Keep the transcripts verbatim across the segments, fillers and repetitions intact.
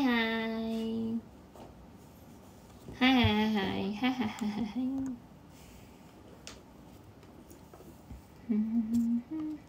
嗨嗨，嗨嗨嗨嗨嗨嗨嗨嗨，嗯。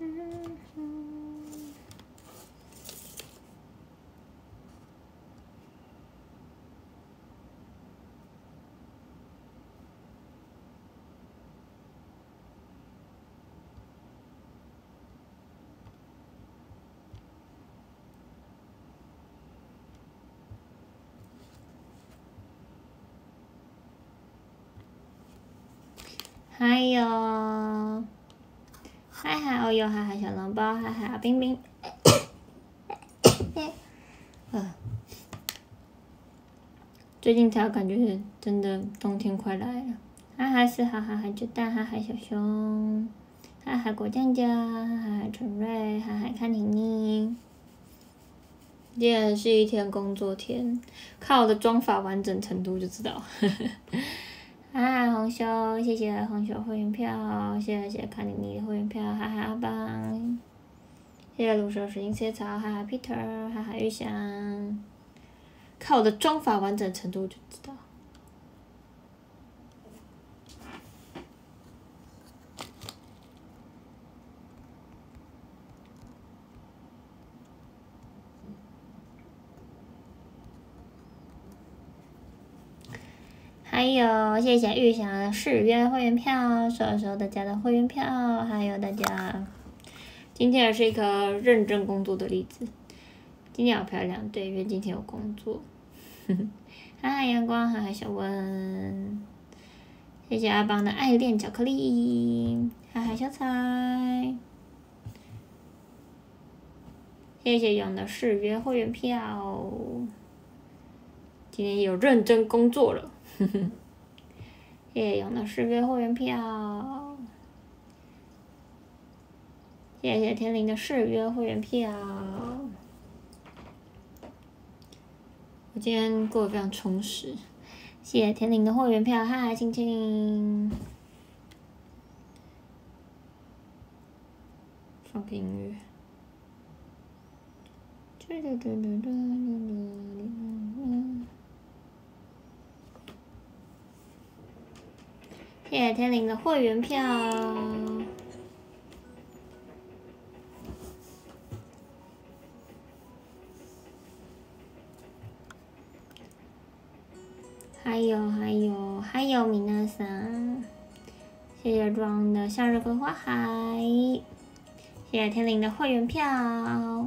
还有，嗨嗨，哦哟，嗨嗨小笼包，嗨嗨冰冰，呃，最近才感觉真的冬天快来了。嗨嗨是哈哈海鸡蛋，嗨嗨小熊，嗨嗨果酱酱，嗨嗨陈瑞，嗨嗨看婷婷。今天是一天工作天，看我的妆法完整程度就知道。嗨嗨红修，谢谢红修会员票，谢谢谢谢看妮妮的会员票，嗨嗨阿邦，谢谢卤蛇石英切草，嗨嗨 Peter， 嗨嗨玉香，看我的妆法完整程度就知道。还有谢谢玉祥的誓约会员票，手手大家的会员票，还有大家，今天也是一个认真工作的例子。今天好漂亮，对，因为今天有工作。嗨嗨阳光，嗨嗨小温，谢谢阿邦的爱恋巧克力，嗨嗨小彩，谢谢勇的誓约会员票，今天有认真工作了。谢谢勇的誓约会员票，谢谢天灵的誓约会员票。我今天过得非常充实，谢谢天灵的会员票，嗨，青青。放个音乐。谢谢天灵的会员票。还有还有还有米娜桑，谢谢庄的向日葵花海，谢谢天灵的会员票。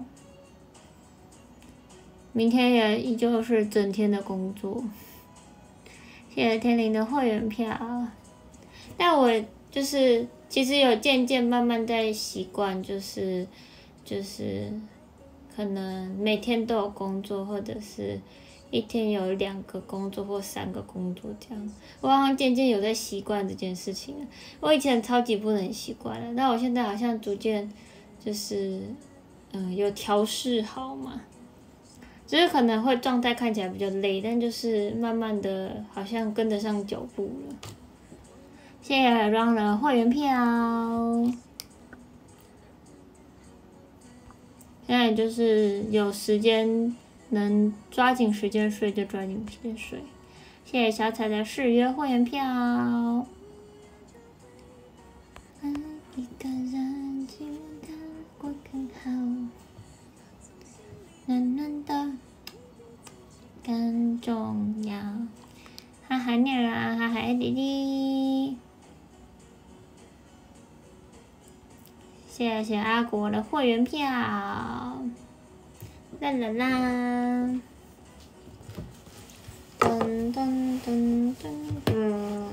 明天也依旧是整天的工作，谢谢天灵的会员票。但我就是其实有渐渐慢慢在习惯，就是就是可能每天都有工作，或者是一天有两个工作或三个工作这样。我好像渐渐有在习惯这件事情了。我以前超级不能习惯了，但我现在好像逐渐就是嗯、呃、有调试好嘛。只是可能会状态看起来比较累，但就是慢慢的好像跟得上脚步了。谢谢 Run 的会员票，现在就是有时间能抓紧时间睡就抓紧时间睡。谢谢小彩的誓约会员票。爱一个人，只愿他过更好。暖暖的更重要。哈哈妮儿啊，哈哈弟弟，谢谢阿国的会员票，啦啦啦，噔噔噔噔噔，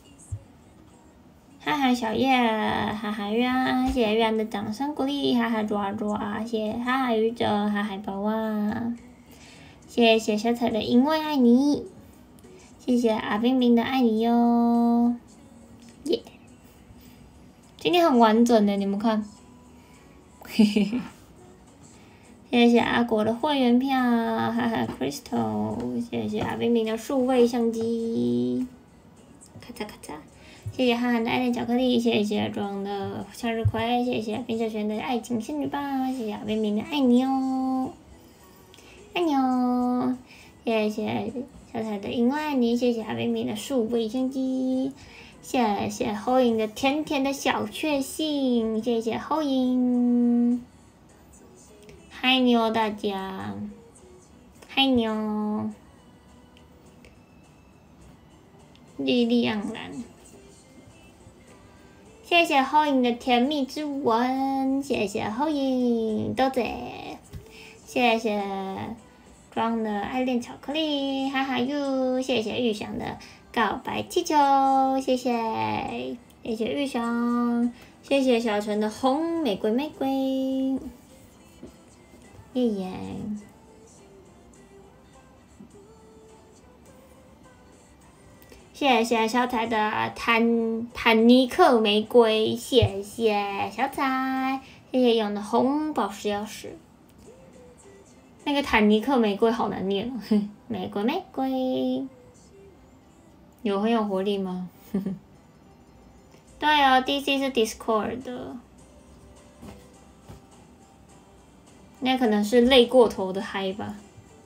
哈哈小叶，哈哈月啊，谢谢月的掌声鼓励，哈哈抓抓，谢谢哈哈宇宙，哈哈宝啊，谢谢小彩的因为爱你。谢谢阿冰冰的爱你哟，耶！今天很完整的，你们看，嘿嘿嘿。谢谢阿果的会员票，哈哈 Crystal， 谢谢阿冰冰的数位相机，咔嚓咔嚓。谢谢憨憨的爱恋巧克力，谢谢庄的向日葵，谢谢冰小璇的爱情仙女棒，谢谢阿冰冰的爱你哦。 按钮，谢谢小彩的因为爱你，谢谢海绵绵的数位相机，谢谢后影的甜甜的小确幸，谢谢后影，嗨牛大家，嗨牛，丽丽盎然。谢谢后影的甜蜜之吻，谢谢后影，豆子，谢谢装的爱恋巧克力，哈哈哟，谢谢玉祥的告白气球，谢谢，谢谢玉祥，谢谢小陈的红玫瑰玫瑰，叶言。谢谢小彩的坦坦尼克玫瑰，谢谢小彩，谢谢用的红宝石钥匙。那个坦尼克玫瑰好难念哦，玫瑰玫瑰，有很有活力吗？对哦 ，D C 是 Discord 的，那可能是累过头的嗨吧。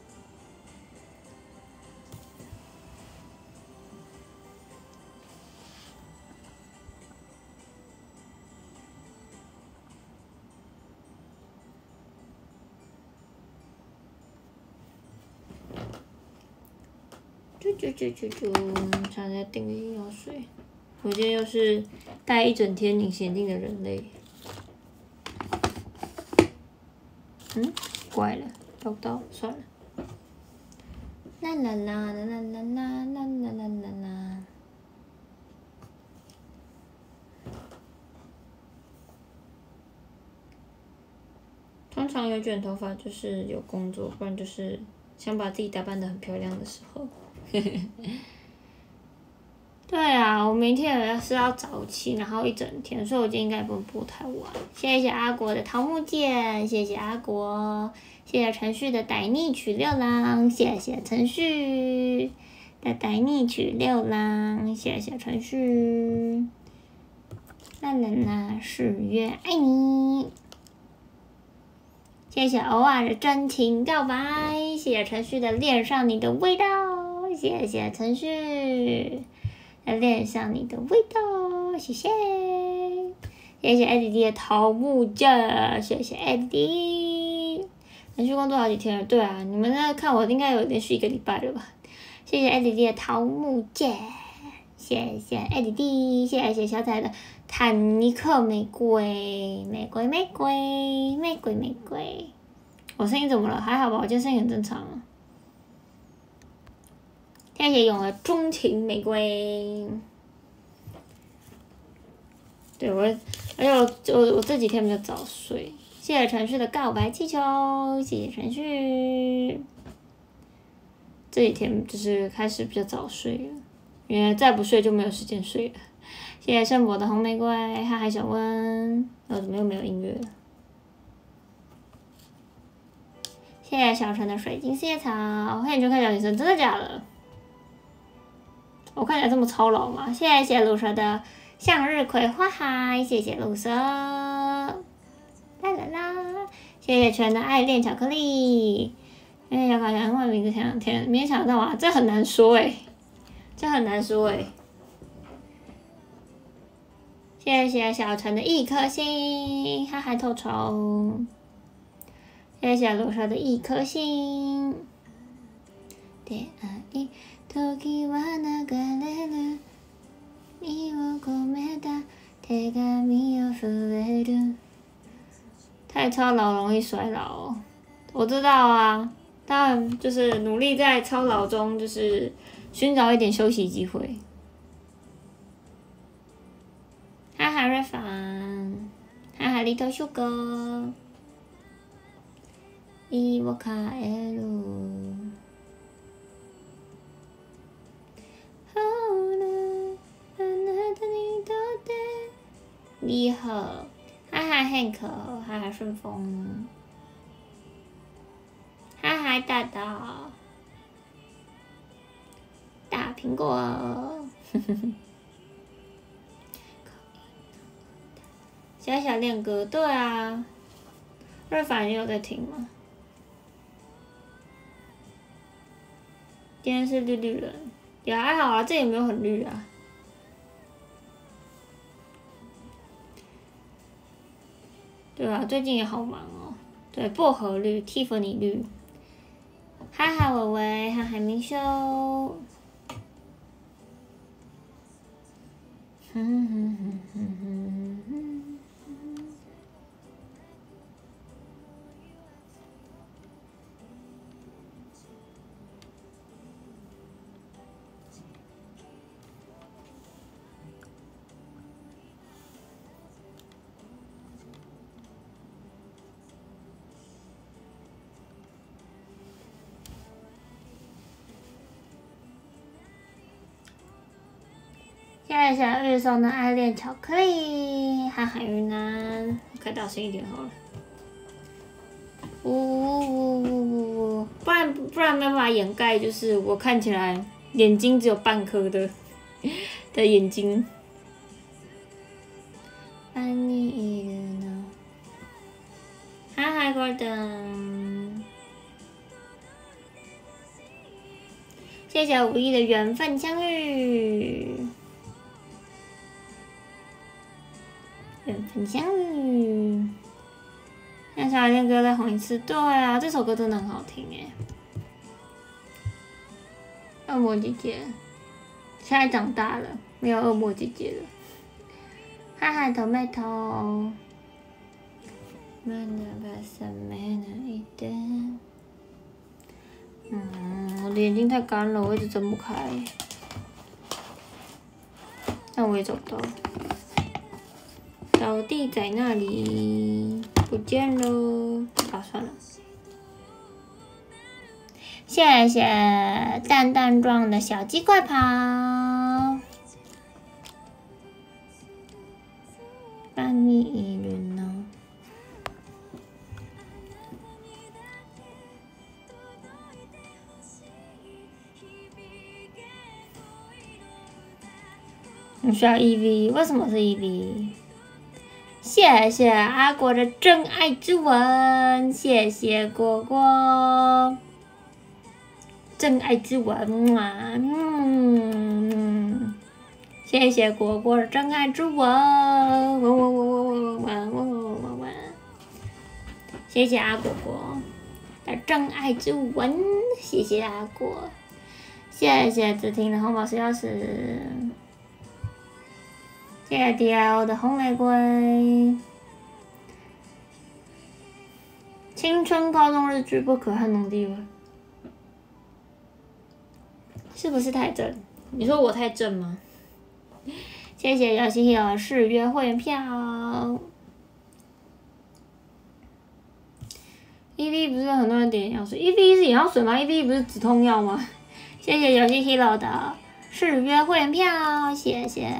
啾啾啾啾啾，常在订眼药水。我今天又是戴一整天隐形眼镜的人类。嗯，怪了，找不到，算了。啦啦啦啦啦啦啦啦啦啦啦啦。通常有卷头发就是有工作，不然就是想把自己打扮得很漂亮的时候。对啊，我明天是要早起，然后一整天，所以我今天应该不会播太晚。谢谢阿国的桃木剑，谢谢阿国，谢谢陈旭的逮逆曲六郎，谢谢陈旭的逮逆曲六郎，谢谢陈旭。啦啦啦，十月爱你。谢谢偶尔的真情告白，谢谢陈旭的恋上你的味道，谢谢陈旭的恋上你的味道，谢谢，谢谢 A D D 的桃木剑，谢谢 A D D。连续工作好几天了，对啊，你们在看我应该有连续一个礼拜了吧？谢谢 A D D 的桃木剑，谢谢 A D D， 谢谢小彩的坦尼克玫瑰，玫瑰玫瑰，玫瑰玫瑰。我声音怎么了？还好吧，我今天声音很正常啊。谢谢永的钟情玫瑰。对我，而且我我我这几天比较早睡。谢谢陈旭的告白气球，谢谢陈旭。这几天就是开始比较早睡了，因为再不睡就没有时间睡了。谢谢盛博的红玫瑰，嗨嗨小温，我怎么又没有音乐了？谢谢小陈的水晶四叶草，欢迎就看小女生，真的假的？我看起来这么操劳吗？谢谢卢蛇的向日葵花海，谢谢卢蛇，啦啦啦，谢谢全的爱恋巧克力。哎，要搞想换名字，前两天没想到啊，这很难说诶、欸，这很难说诶、欸。谢谢小陈的一颗星，哈哈透抽。谢谢卢蛇的一颗星。出会い時は流れる身を込めた手紙を増える。太操劳容易衰老哦，我知道啊，当然就是努力在操劳中，就是寻找一点休息机会。哈哈瑞凡，哈哈 Little Sugar， いいを帰る。你好，哈哈 Hank， 哈哈顺风，哈哈大大，大苹果，呵呵呵。小小恋歌，对啊，瑞凡也有在听吗？ 今天是绿绿人，也还好啊，这也没有很绿啊。对啊，最近也好忙哦。对，薄荷绿、蒂芙尼绿。嗨嗨，伟伟，嗨嗨，明修。哼哼哼哼哼哼。谢谢小玉送的爱恋巧克力，韩海云南，开大声一点好了。呜呜呜呜呜，不然不然没办法掩盖，就是我看起来眼睛只有半颗的的眼睛。安妮一人呢？嗨嗨 ，Gordon。谢谢五一的缘分相遇。缘分相遇，让小恋歌再红一次。对啊，这首歌真的很好听哎。恶魔姐姐，现在长大了，没有恶魔姐姐了。嗨嗨，tomato。嗯，我的眼睛太干了，我一直睁不开。那我也找不到。小弟在那里？不见了。啊，算了。谢谢蛋蛋状的小鸡快跑。班尼一轮呢？你需要 E V？ 为什么是 E V？谢谢阿果的真爱之吻，谢谢果果真爱之吻啊，嗯，谢谢果果的真爱之吻，吻吻吻吻吻吻吻吻吻吻，谢谢阿果果的真爱之吻，谢谢阿果，谢谢子婷的红宝石钥匙。谢谢 D I O 的红玫瑰，青春高中日剧不可撼动地位，是不是太正？你说我太正吗？谢谢小西有誓约会员票 ，E V 不是很多人点眼药水 ，E V 是眼药水吗 ？E V 不是止痛药吗？谢谢小西 Hero 的誓约会员票，谢谢。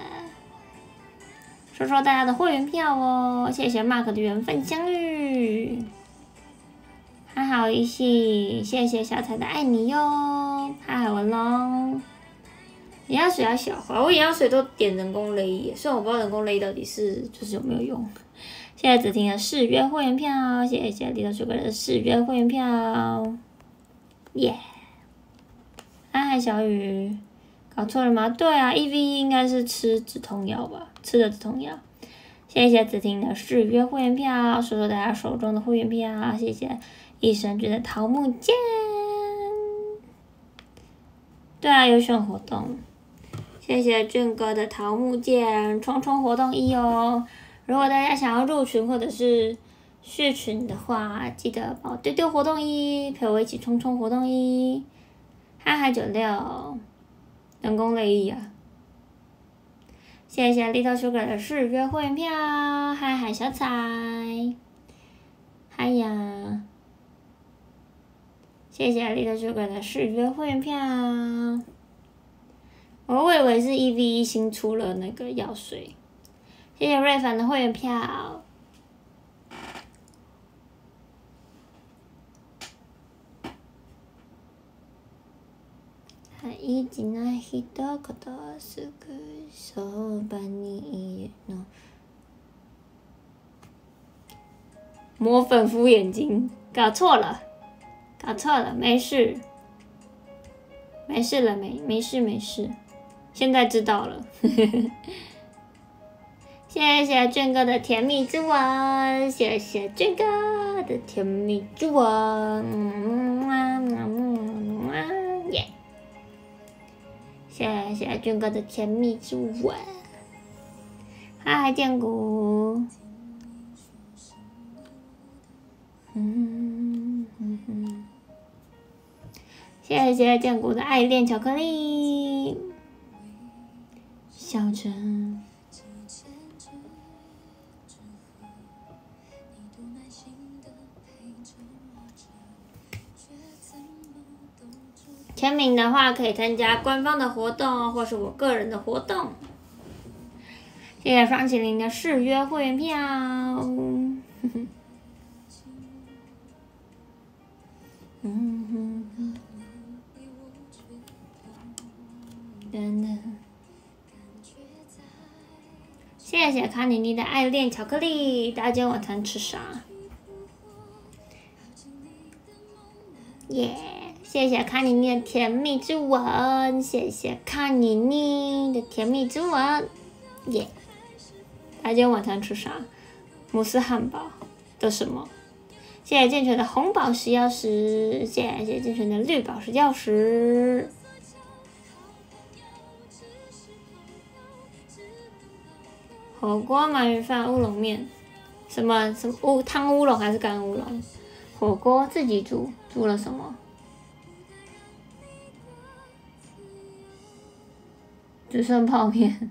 说说大家的会员票哦，谢谢 Mark 的缘分相遇，还好一起，谢谢小彩的爱你哟，嗨海文龙，眼药水要小花，我眼药水都点人工泪液，虽然我不知道人工泪到底是就是有没有用。谢谢子婷的誓约会员票，谢谢李头水果的誓约会员票，耶、yeah ！嗨嗨小雨。搞错了吗？对啊 ，E V 应该是吃止痛药吧，吃的止痛药。谢谢子婷的誓约会员票，说说大家手中的会员票，谢谢益生菌的桃木剑。对啊，有选活动，谢谢俊哥的桃木剑，冲冲活动一哦。如果大家想要入群或者是续群的话，记得帮我丢丢活动一，陪我一起冲冲活动一。嗨嗨九六。人工泪液啊！谢谢 Little Sugar 的誓约会员票，嗨嗨小彩，嗨呀！谢谢 Little Sugar 的誓约会员票，我以为是 E V 一新出了那个药水，谢谢瑞凡的会员票。大事な一言すぐそばにいるの。抹粉敷眼睛，搞错了，搞错了，没事。 没事了没？没事没事，现在知道了。谢谢俊哥的甜蜜之吻，谢谢俊哥的甜蜜之吻，嗯嗯嗯嗯耶！谢谢俊哥的甜蜜之吻，嗨，建谷，嗯嗯嗯，谢谢建谷的爱恋巧克力，小陈。签名的话可以参加官方的活动，或是我个人的活动。谢谢双麒麟的誓约会员票。嗯哼哼等等，谢谢卡妮妮的爱恋巧克力。大家今天晚餐吃啥？耶、yeah 谢谢卡妮妮的甜蜜之吻，谢谢卡妮妮的甜蜜之吻，耶！大家今天晚餐吃啥？摩斯汉堡的什么？谢谢健全的红宝石钥匙，谢谢健全的绿宝石钥匙。火锅、鳗鱼饭、乌龙面，什么什么乌汤乌龙还是干乌龙？火锅自己煮，煮了什么？只剩泡面、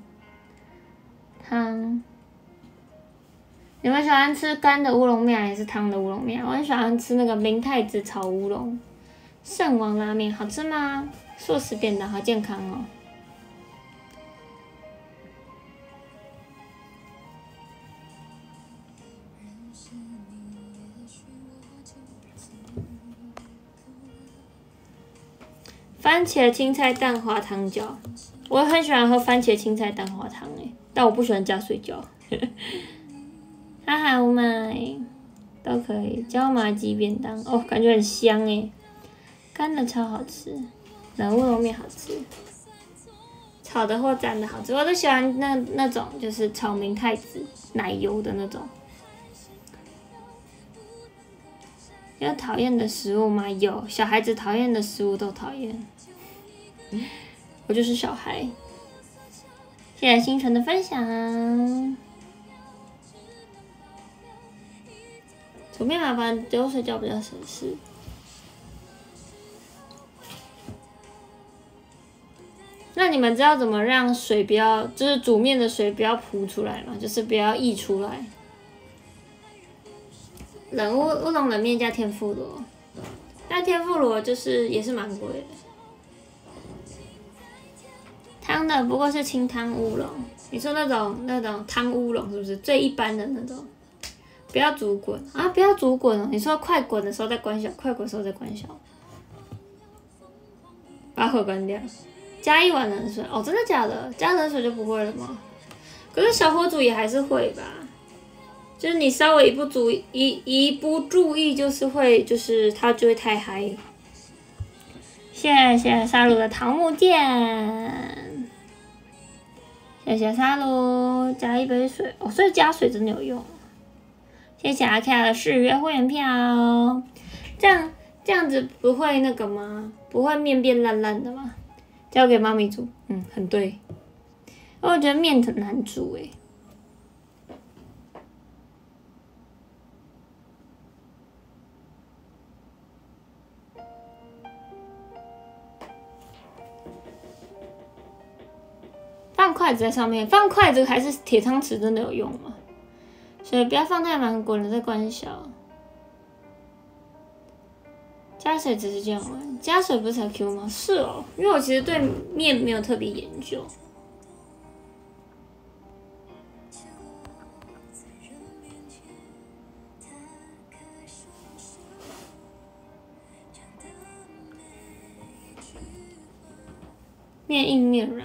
汤。你们喜欢吃干的乌龙面还是汤的乌龙面？我很喜欢吃那个明太子炒乌龙。圣王拉面好吃吗？素食便当好健康哦。番茄青菜蛋花汤饺。我很喜欢喝番茄青菜蛋花汤诶，但我不喜欢加水饺。哈哈，我买都可以，椒麻鸡便当哦，感觉很香诶，干的超好吃，冷乌龙面好吃，炒的或蘸的好吃，我都喜欢那那种就是炒明太子奶油的那种。有讨厌的食物吗？有，小孩子讨厌的食物都讨厌。我就是小孩。谢谢星辰的分享。煮面麻烦丢水饺比较省事。那你们知道怎么让水不要，就是煮面的水不要浮出来吗？就是不要溢出来。冷乌乌龙冷面加天妇罗，但天妇罗就是也是蛮贵的。汤的不过是清汤乌龙，你说那种那种汤乌龙是不是最一般的那种？不要煮滚啊！不要煮滚哦！你说快滚的时候再关小，快滚的时候再关小，把火关掉，加一碗冷水哦，真的假的？加冷水就不会了吗？可是小火煮也还是会吧，就是你稍微一不注意一一不注意，就是会就是它就会太嗨。谢谢沙鲁的桃木剑，谢谢沙鲁，加一杯水哦，所以加水真的有用。谢谢阿 K 的誓约会员票，这样这样子不会那个吗？不会面变烂烂的吗？交给妈咪煮，嗯，很对。我觉得面很难煮诶。放筷子在上面，放筷子还是铁汤匙真的有用吗？所以不要放太满，滚了再关小。加水只是这样玩，加水不是才 Q 吗？是哦，因为我其实对面没有特别研究。面硬面软，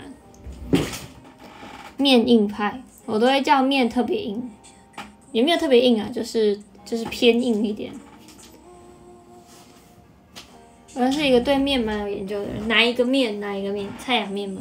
面硬派，我都会叫面特别硬，也没有特别硬啊，就是就是偏硬一点。 我是一个对面蛮有研究的人，哪一个面？哪一个面？菜阳面吗？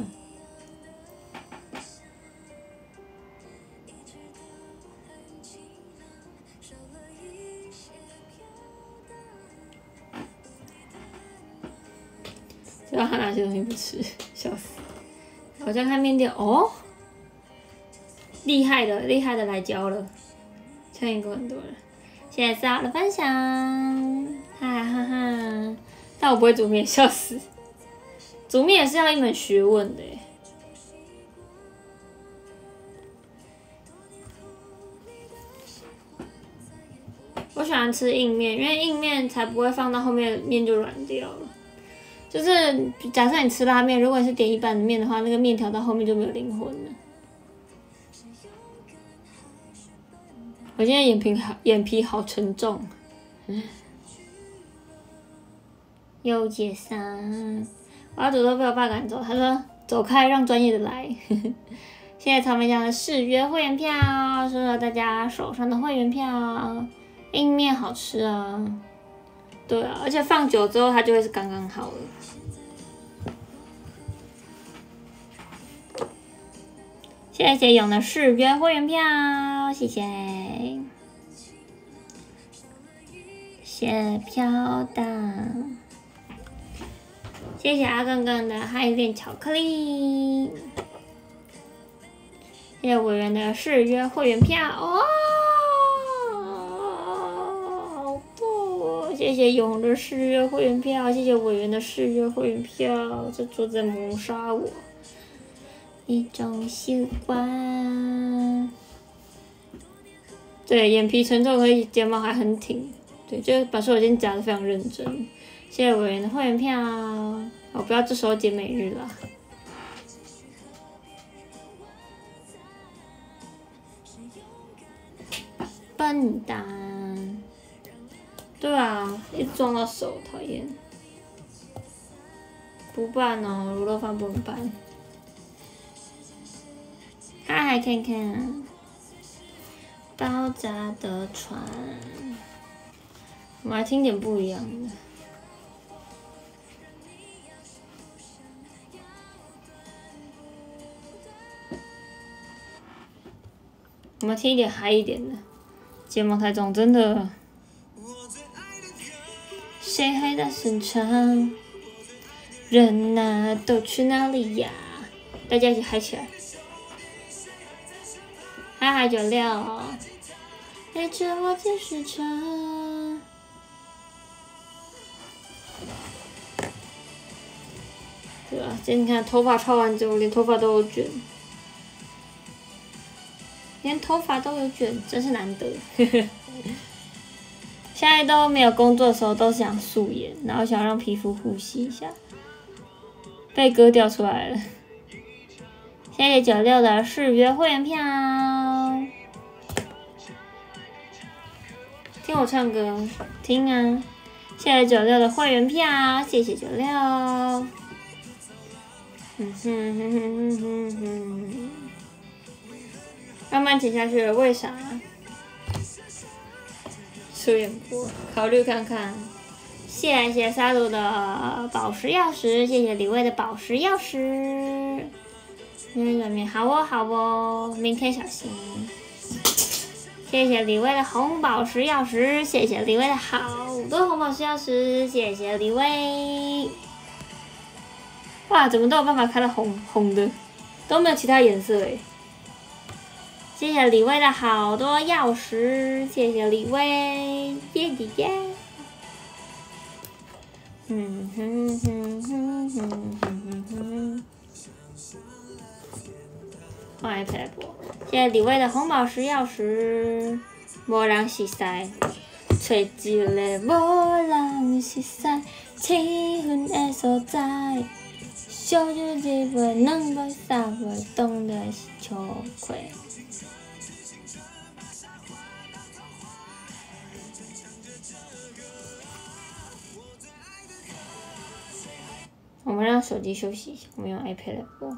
知道他哪些东西不吃，笑死！我在看面店哦，厉害的厉害的来教了，参与过很多人。谢谢四号的分享，哈哈哈！但我不会煮面，笑死！煮面也是要一门学问的耶。我喜欢吃硬面，因为硬面才不会放到后面面就软掉了。就是假设你吃拉面，如果你是点一般的面的话，那个面条到后面就没有灵魂了。我现在眼皮好，眼皮好沉重。又解散，我要主动被我爸赶走。他说：“走开，让专业的来。”现在草莓酱的誓约会员票，收到大家手上的会员票。硬面好吃啊，对啊，而且放久之后它就会是刚刚好了。谢谢勇的誓约会员票，谢谢。谢飘荡，谢谢阿刚刚的海恋巧克力，谢谢委员的誓约会员票哦，好多！谢谢勇的誓约会员票，谢谢委员的誓约会员票，这桌子在谋杀我。一种习惯，对，眼皮沉重，可以睫毛还很挺，对，就把所有件夹得非常认真。谢谢委员的会员票，我不要这时候接每日了。笨蛋，对啊，一直撞到手，讨厌。不办哦，卤肉饭不能办。嗨，看看爆炸的船，我们来听点不一样的。我们听一点嗨一点的。睫毛太重，真的。谁还在深唱？人啊，都去哪里呀？大家一起嗨起来！嗨嗨九六，陪着我继续唱。对啊，今天你看头发抄完之后，连头发都有卷，连头发都有卷，真是难得。现在都没有工作的时候，都想素颜，然后想让皮肤呼吸一下，被割掉出来了。谢谢九六的誓约会员票，听我唱歌，听啊！谢谢九六的会员票，谢谢九六。嗯哼哼哼哼哼哼，慢慢停下去了，为啥？出演播，考虑看看。谢谢沙鲁的宝石钥匙，谢谢李卫的宝石钥匙。嗯，软面好哦，好哦，明天小心。谢谢李卫的红宝石钥匙，谢谢李卫的好多红宝石钥匙，谢谢李卫。哇，怎么都有办法开到红红的，都没有其他颜色诶。谢谢李威的好多钥匙，谢谢李威，耶耶耶！嗯哼哼哼哼哼哼哼。换 iPad 来播，谢谢李威的红宝石钥匙，无人识识，找一个无人识识，气氛的所在。小酒一杯，两杯三杯，当然是秋葵。我们让手机休息一下，我们用 iPad 来播。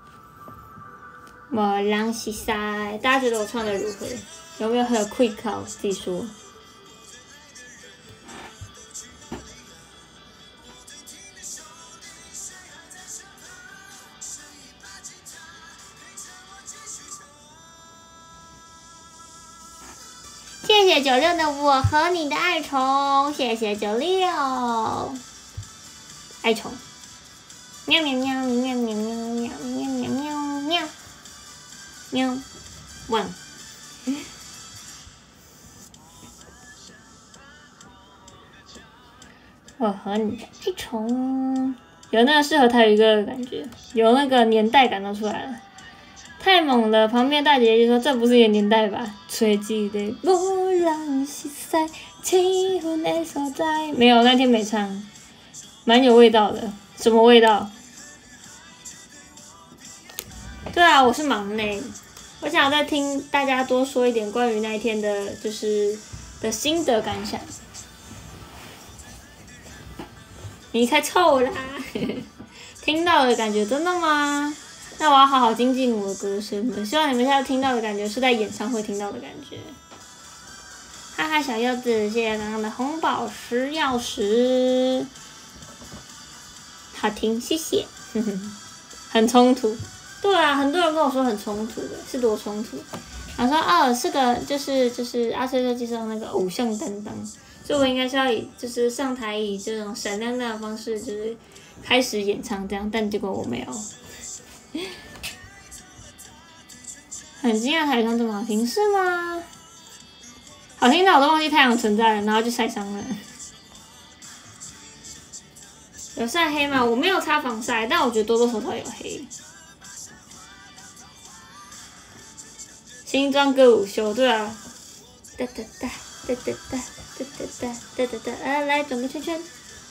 无人识识，大家觉得我唱的如何？有没有很有 quick 考？自己说。 谢谢九六的我和你的爱宠，谢谢九六，爱宠，喵喵喵喵喵喵喵喵喵喵喵喵，汪。我和你的爱宠，有那个适合台语歌的感觉，有那个年代感都出来了。太猛了！旁边大姐姐就说：“这不是一个年代吧？”吹记的无人是在气氛的所在，没有那天没唱，蛮有味道的。什么味道？对啊，我是忙嘞。我想再听大家多说一点关于那一天的，就是的心得感想。你才臭啦！听到的感觉真的吗？那我要好好精进我的歌声了。希望你们现在听到的感觉是在演唱会听到的感觉。哈哈，小柚子，谢谢刚刚的红宝石钥匙，好听，谢谢。很冲突，对啊，很多人跟我说很冲突的，是多冲突？然后说哦，是个就是就是阿衰在介绍那个偶像担当。所以我应该是要以就是上台以这种闪亮亮的方式，就是开始演唱这样，但结果我没有。很惊讶台上这么好听，是吗？好听到我都忘记太阳存在了，然后就晒伤了。有晒黑吗？我没有擦防晒，但我觉得多多少少有黑。新装歌舞秀，对啊。哒哒哒哒哒哒。哒哒哒哒哒哒，呃，来转个圈圈。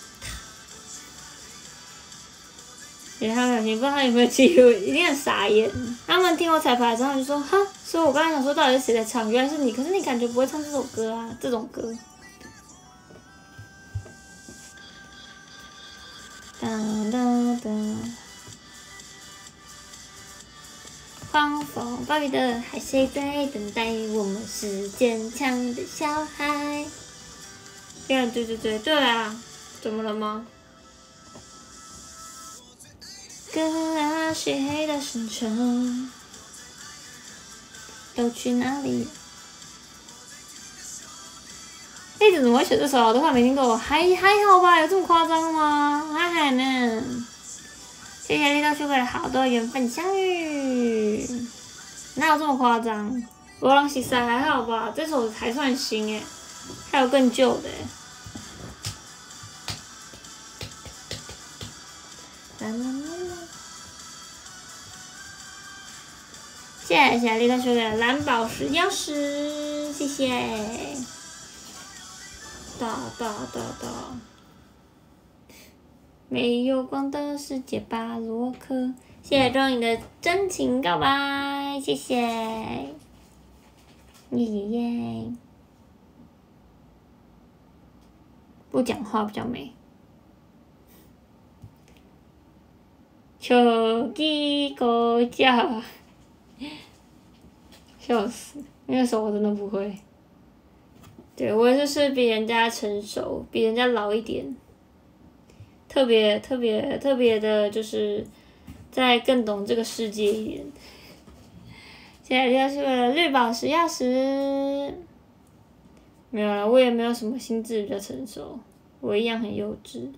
给他们，你不知道他有没有记录，一定很傻眼。他们听我彩排之后就说：“哈，所以我刚才想说，到底是谁在唱？原来是你，可是你感觉不会唱这首歌啊，这种歌。”哒哒哒。狂风暴雨的海，谁在等待我们？是坚强的小孩。对对对对对啊！怎么了吗？跟那漆黑的深城，都去哪里？哎，怎么会选这首啊？我都快没听过，还还好吧？有这么夸张吗？还好呢。谢谢绿豆树的好多缘分相遇，哪有这么夸张？我让西塞还好吧？这首还算新哎，还有更旧的哎。谢谢绿豆树的蓝宝石钥匙，谢谢。哒哒哒哒。没有光的世界，巴洛克。谢谢钟颖的真情告白，谢谢。耶耶耶！不讲话比较美。秋鸡狗叫，笑死！那首我真的不会。对，我就是比人家成熟，比人家老一点。特别特别特别的，就是再更懂这个世界一点。现在就是个绿宝石钥匙，没有了，我也没有什么心智比较成熟，我一样很幼稚。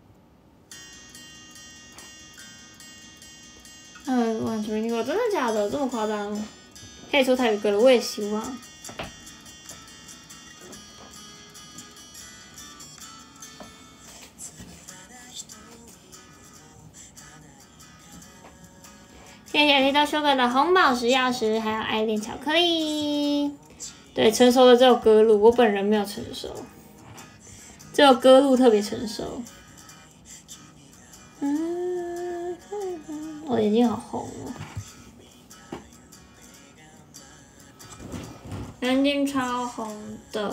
嗯，完全没听过，真的假的？这么夸张？可以说台语歌了，我也希望。谢谢绿豆修哥的红宝石钥匙，还有爱恋巧克力。对，成熟的只有歌路，我本人没有成熟，只有歌路特别成熟。嗯，我眼睛好红哦，眼睛超红的。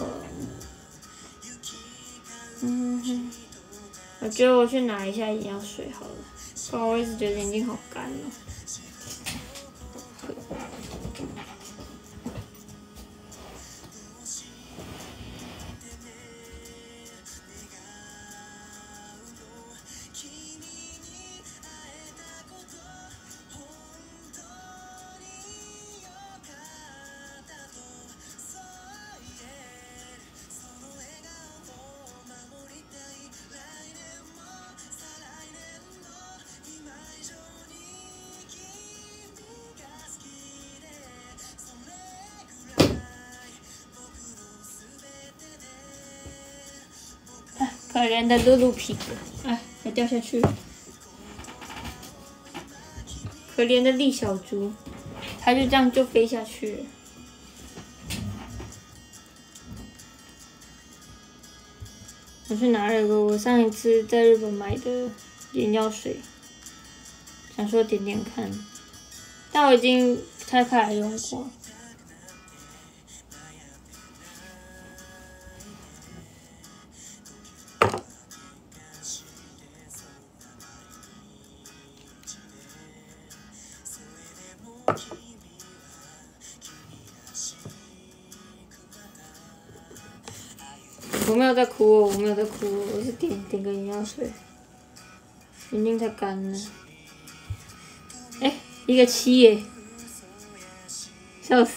嗯哼，我觉得我去拿一下眼药水好了，不然我一直觉得眼睛好干哦。 可怜的露露皮，哎，还掉下去了。可怜的栗小猪，它就这样就飞下去了。我去拿了个我上一次在日本买的眼药水，想说点点看，但我已经拆开来用过。我没有在哭哦，我没有在哭哦，我是点点个眼药水，眼睛太干了。哎、欸，一个七耶，笑死！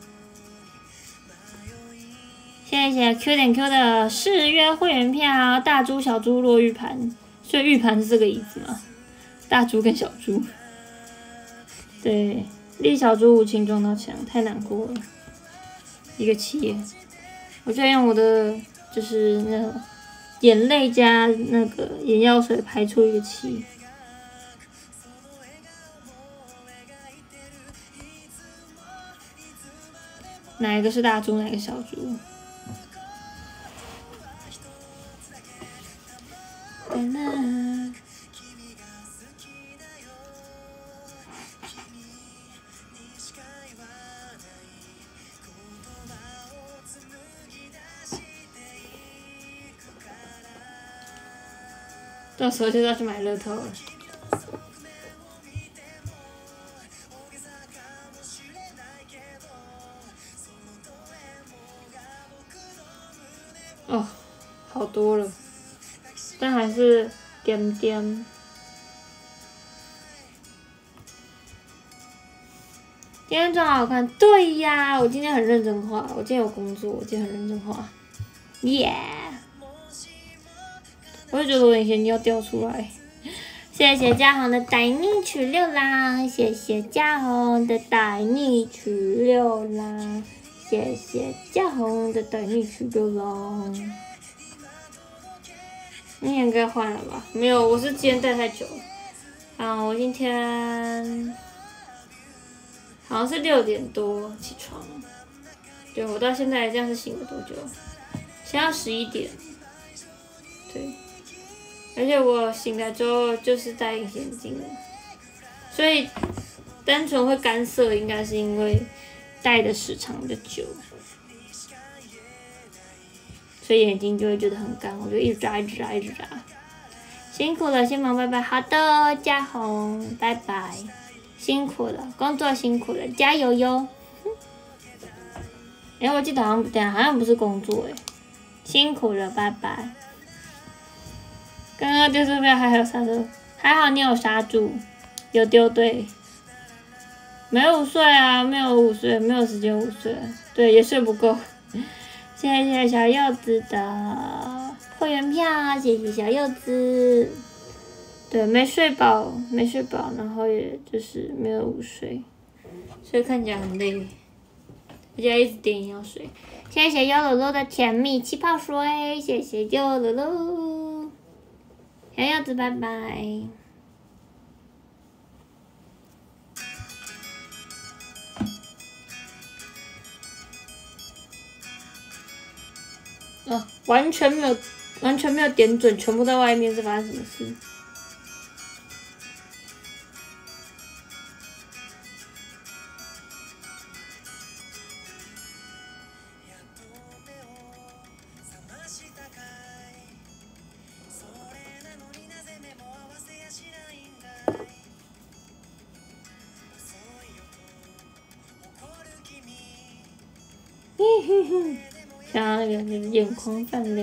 谢谢 Q 点 Q 的试约会员票，大猪小猪落玉盘，所以玉盘是这个椅子吗？大猪跟小猪，对，立小猪无情撞到墙，太难过了，一个七耶，我就用我的。就是那种眼泪加那个眼药水排出一个气。哪一个是大猪，哪一个小猪？到时候就要去买乐透了。哦，好多了，但还是点点。今天真好看，对呀，我今天很认真画，我今天有工作，我今天很认真画，耶、yeah ！我就觉得我眼睛要掉出来。谢谢嘉宏的带你去流浪，谢谢嘉宏的带你去流浪，谢谢嘉宏的带你去流浪。你应该换了吧？没有，我是今天戴太久了。啊，我今天好像是六点多起床。对，我到现在这样是醒了多久？现在十一点。对。而且我醒来之后就是戴隐形眼镜了，所以单纯会干涩，应该是因为戴的时长比较久，所以眼睛就会觉得很干，我就一直眨一直眨一直眨。辛苦了，先忙拜拜。好的，嘉宏，拜拜。辛苦了，工作辛苦了，加油哟。哎、欸，我记得好像等下好像不是工作哎、欸，辛苦了，拜拜。刚刚丢这边还有刹车，还好你有刹住，有丢对。没有午睡啊，没有午睡，没有时间午睡，对，也睡不够。谢谢小柚子的会员票，谢谢小柚子。对，没睡饱，没睡饱，然后也就是没有午睡，所以看起来很累，而且一直点眼药水。谢谢优露露的甜蜜气泡水，谢谢优露露。小柚子，拜拜。哦，完全没有，完全没有点准，全部在外面，是发生什么事？像那个就是眼眶泛泪，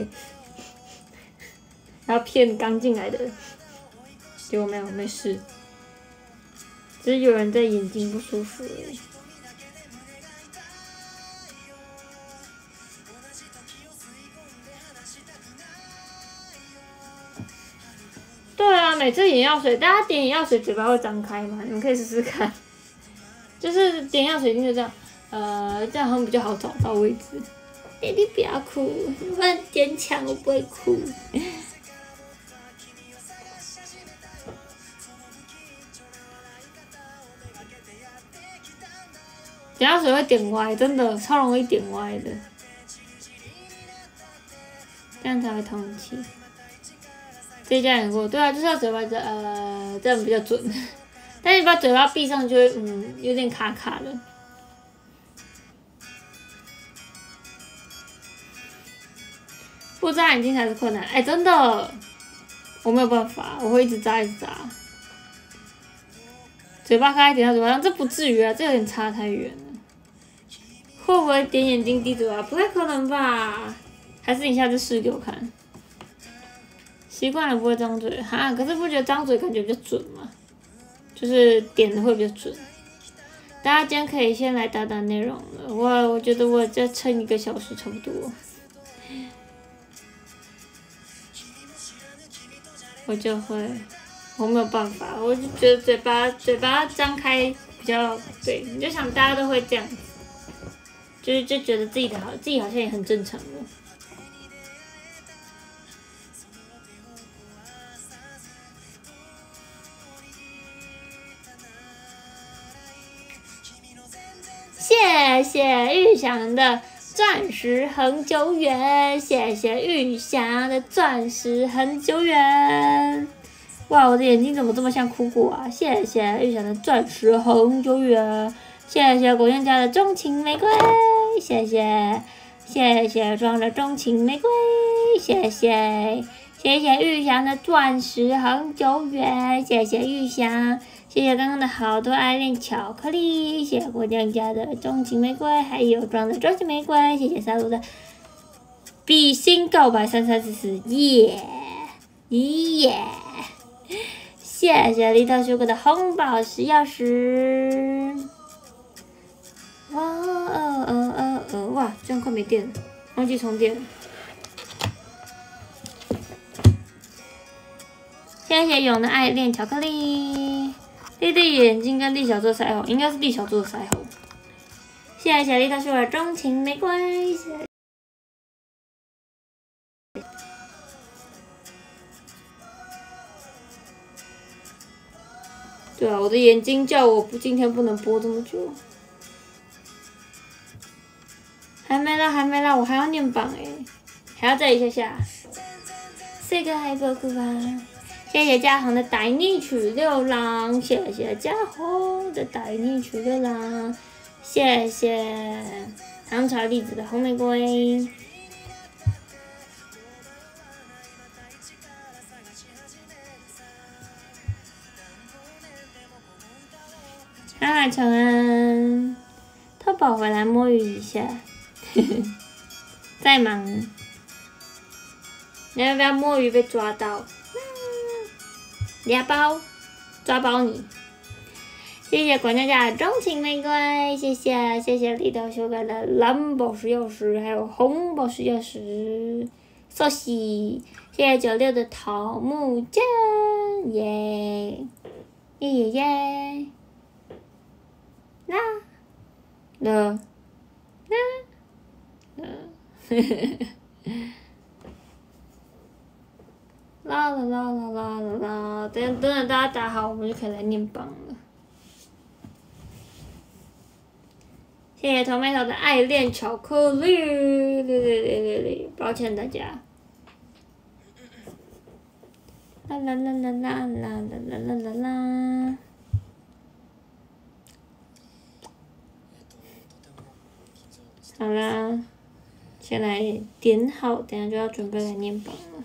然后骗刚进来的，结果没有，没事，只是有人在眼睛不舒服而已。对啊，每次眼药水，大家点眼药水嘴巴会张开吗？你们可以试试看，就是点眼药水一定就这样，呃，这样好像比较好找到位置。 你不要哭，我很坚强，我不会哭。等下水会点歪，真的超容易点歪的，这样才会通气。这家也过，对啊，就是要嘴巴这呃这样比较准，但是把嘴巴闭上就会嗯有点卡卡的。不眨眼睛才是困难，哎、欸，真的，我没有办法，我会一直眨一直眨。嘴巴开点到嘴巴上，这不至于啊，这有点差太远了。会不会点眼睛滴嘴巴？不太可能吧？还是你下次试给我看。习惯了不会张嘴，哈，可是不觉得张嘴感觉比较准吗？就是点的会比较准。大家今天可以先来打打内容了，我我觉得我再撑一个小时差不多。我就会，我没有办法，我就觉得嘴巴嘴巴张开比较对，你就想大家都会这样。就是就觉得自己的好，自己好像也很正常了。谢谢玉祥的钻石恒久远，谢谢玉祥的钻石恒久远。哇，我的眼睛怎么这么像哭过啊？谢谢玉祥的钻石恒久远。谢谢果酱家的钟情玫瑰，谢谢，谢谢装的钟情玫瑰，谢谢，谢谢玉祥的钻石恒久远，谢谢玉祥，谢谢刚刚的好多爱恋巧克力，谢谢果酱家的钟情玫瑰，还有装的钟情玫瑰，谢谢沙鲁的比心告白三三四四，耶，耶，谢谢李头修哥的红宝石钥匙。哇哦哦哦哦！哇，这样快没电了，忘记充电了。谢谢勇的爱恋巧克力，弟弟眼睛跟李小做腮红，应该是李小做的腮红。谢谢小丽她说的钟情玫瑰，谢谢。对啊，我的眼睛叫我不今天不能播这么久。还没啦，还没啦，我还要念榜诶，还要再一下下。这个还不够吧？谢谢嘉宏的带你去流浪，谢谢嘉宏的带你去流浪，谢谢唐朝栗子的红玫瑰。啊，长安，偷宝回来摸鱼一下。在忙，你要不要摸鱼被抓到？俩包，抓包你！谢谢管家家的钟情玫瑰，谢谢谢谢李导修改的蓝宝石钥匙，还有红宝石钥匙，谢谢谢谢九六的桃木剑，耶耶耶耶，啦啦啦。啦啦啦啦啦啦啦！等等等大家打好，我们就可以来念榜了。谢谢头妹头的爱恋巧克力，哩哩哩哩哩，抱歉大家。啦啦啦啦啦啦啦啦啦啦！好啦。先来点好，等下就要准备来念榜了。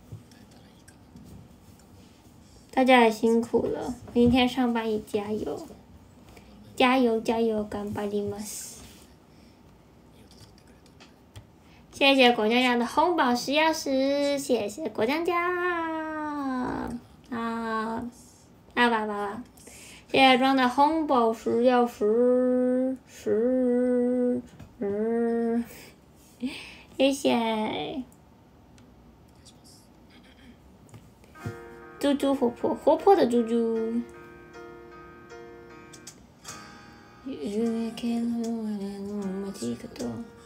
大家也辛苦了，明天上班也加油，加油加油，頑張ります。谢谢果酱酱的红宝石钥匙，谢谢果酱酱，啊啊吧吧吧！谢谢装的红宝石钥匙，十十。谢谢，猪猪活泼活泼的猪猪。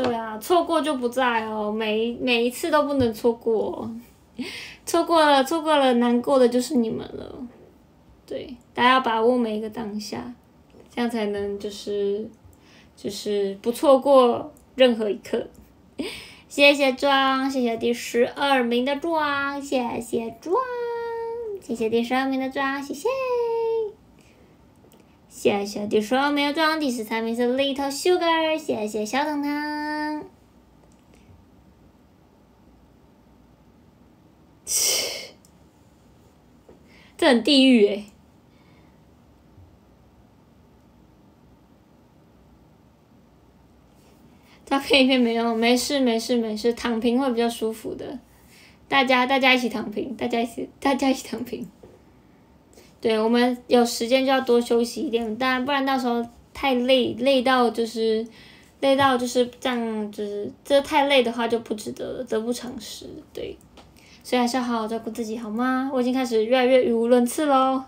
对啊，错过就不在哦，每每一次都不能错过，错过了错过了，难过的就是你们了。对，大家要把握每一个当下，这样才能就是就是不错过任何一刻。谢谢庄，谢谢第十二名的庄，谢谢庄，谢谢第十二名的庄，谢谢。谢谢第十二名的庄，第十三名是 Little Sugar， 谢谢小糖糖。这很地狱诶。照片一片没用，没事没事没事，躺平会比较舒服的。大家大家一起躺平，大家一起大家一起躺平。对，我们有时间就要多休息一点，但不然到时候太累，累到就是累到就是这样，就是这太累的话就不值得了，得不偿失。对，所以还是要好好照顾自己，好吗？我已经开始越来越语无伦次喽。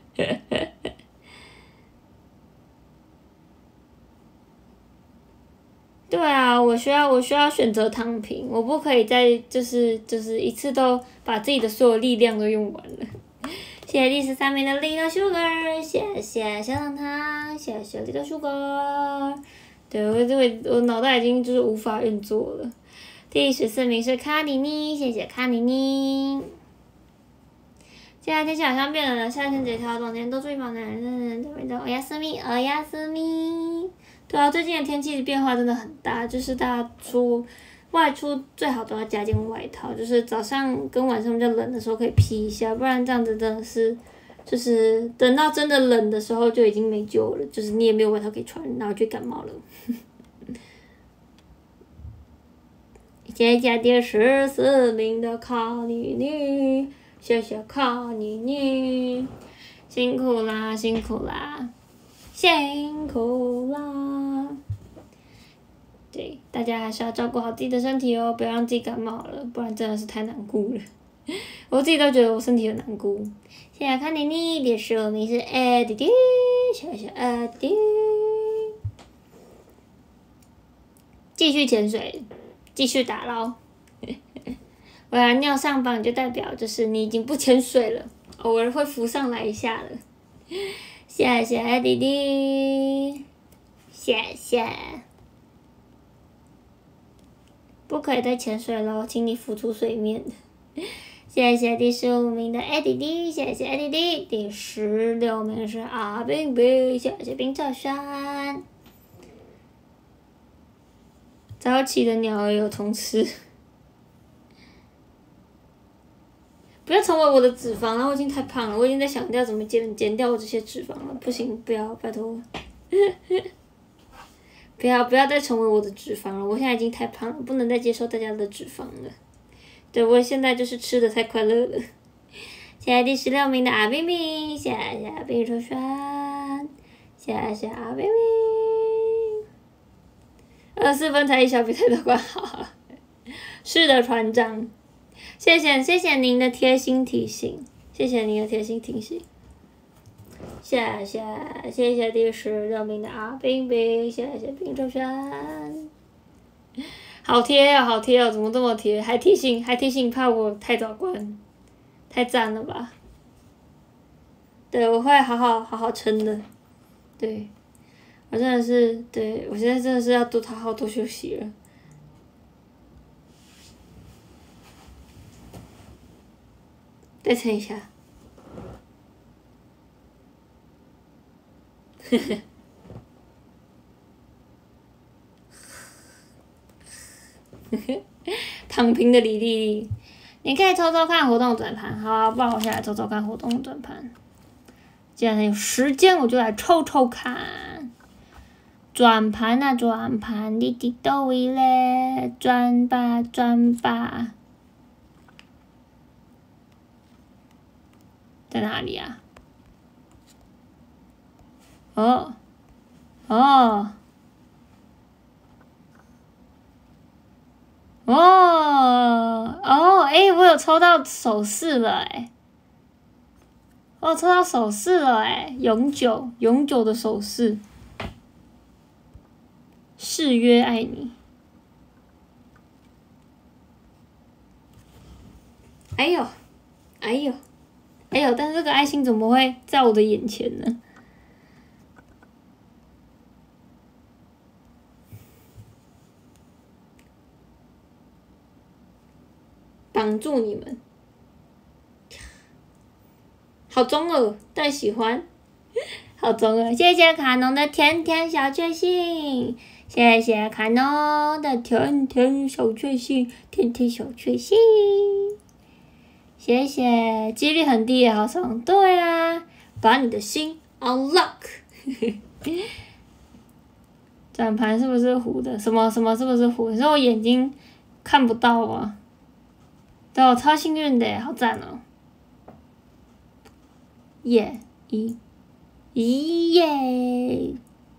对啊，我需要我需要选择躺平，我不可以再就是就是一次都把自己的所有力量都用完了。谢谢第十三名的 Little Sugar， 谢谢小糖糖，谢谢 Little Sugar。对，我这个我脑袋已经就是无法运作了。第十四名是卡妮妮，谢谢卡妮妮。现在天气好像变冷了，夏天节挑冬天都注意保暖。おやすみ，おやすみ。对啊，最近的天气变化真的很大，就是大家出外出最好都要加件外套，就是早上跟晚上比较冷的时候可以披一下，不然这样子真的是，就是等到真的冷的时候就已经没救了，就是你也没有外套可以穿，然后就感冒了。接下第十四名的卡妮妮，谢谢卡妮妮，辛苦啦，辛苦啦。辛苦啦！对，大家还是要照顾好自己的身体哦，不要让自己感冒了，不然真的是太难过了。我自己都觉得我身体很难过。谢谢看妮妮，第十五名是艾弟弟，谢谢艾弟。继续潜水，继续打捞。我要尿上榜就代表就是你已经不潜水了，偶尔会浮上来一下了。谢谢弟弟，谢谢。不可以再潜水了，请你浮出水面。谢谢第十五名的艾弟弟，谢谢艾弟弟。第十六名是阿冰冰，谢谢冰草山。早起的鸟儿有虫吃。不要成为我的脂肪了，我已经太胖了，我已经在想要怎么减减掉我这些脂肪了。不行，不要，拜托，不要不要再成为我的脂肪了，我现在已经太胖了，不能再接受大家的脂肪了。对，我现在就是吃的太快乐了。谢谢第十六名的阿冰冰，谢谢冰球轩，谢谢阿冰冰。二十四分才一小比赛都管好，是的，船长。谢谢谢谢您的贴心提醒，谢谢您的贴心提醒。谢谢谢谢第十六名的阿冰冰，谢谢冰周轩。好贴哦，好贴哦，怎么这么贴？还提醒还提醒，怕我太早关，太赞了吧？对，我会好好好好撑的。对，我真的是，对我现在真的是要多好好多休息了。再撑一下。呵呵。呵呵，躺平的李丽丽，你可以抽抽看活动转盘，好啊，不然我先来抽抽看活动转盘。既然有时间，我就来抽抽看。转盘啊转盘，你伫倒位咧？转吧转吧。在哪里啊？哦，哦，哦，哦，诶，我有抽到首饰了诶，我有抽到首饰了诶，永久永久的首饰，誓约爱你， 哎呦，哎呦，哎呦！但是这个爱心怎么会在我的眼前呢？绑住你们！好中二，但喜欢。好中二！谢谢卡农的甜甜小确幸，谢谢卡农的甜甜小确幸，甜甜小确幸。谢谢，几率很低也好爽。对啊，把你的心 unlock。转盘是不是糊的？什么什么是不是糊？你说我眼睛看不到吗？对，我超幸运的，好赞哦！耶一。咦耶！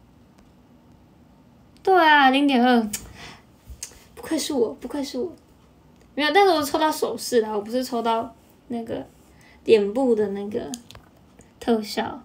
对啊，零点二，不愧是我，不愧是我。没有，但是我抽到首饰啦，我不是抽到那个脸部的那个特效。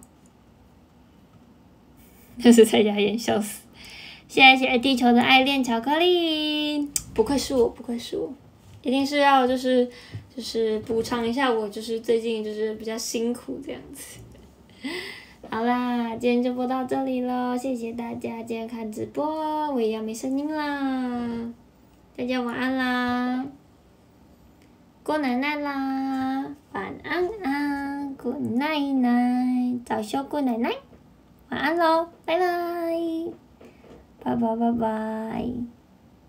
那是蔡佳妍，笑死！谢谢地球的爱恋巧克力，不愧是我，不愧是我，一定是要就是就是补偿一下我，就是最近就是比较辛苦这样子。好啦，今天就播到这里咯，谢谢大家今天看直播，我也要没声音啦，大家晚安啦，姑奶奶啦，晚安安，姑奶奶，早休姑奶奶，晚安咯，拜拜，拜拜拜拜。